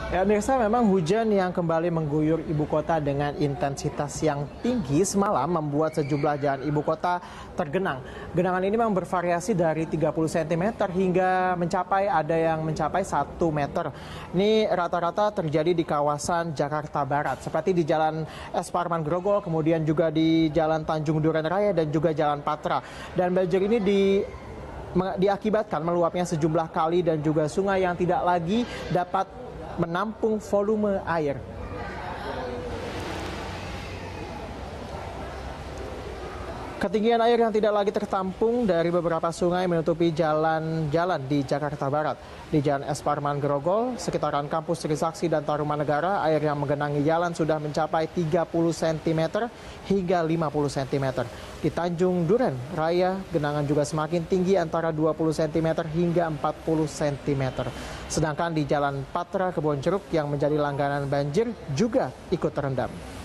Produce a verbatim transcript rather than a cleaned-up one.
Ya, Mirsa, memang hujan yang kembali mengguyur ibu kota dengan intensitas yang tinggi semalam membuat sejumlah jalan ibu kota tergenang. Genangan ini memang bervariasi dari tiga puluh sentimeter hingga mencapai ada yang mencapai satu meter. Ini rata-rata terjadi di kawasan Jakarta Barat, seperti di Jalan Es Parman Grogol, kemudian juga di Jalan Tanjung Duren Raya dan juga Jalan Patra. Dan banjir ini di diakibatkan meluapnya sejumlah kali dan juga sungai yang tidak lagi dapat menampung volume air. Ketinggian air yang tidak lagi tertampung dari beberapa sungai menutupi jalan-jalan di Jakarta Barat. Di Jalan Es Parman Grogol, sekitaran kampus Trisakti dan Tarumanegara, air yang menggenangi jalan sudah mencapai tiga puluh sentimeter hingga lima puluh sentimeter. Di Tanjung Duren Raya, genangan juga semakin tinggi antara dua puluh sentimeter hingga empat puluh sentimeter. Sedangkan di Jalan Patra Kebonjeruk yang menjadi langganan banjir juga ikut terendam.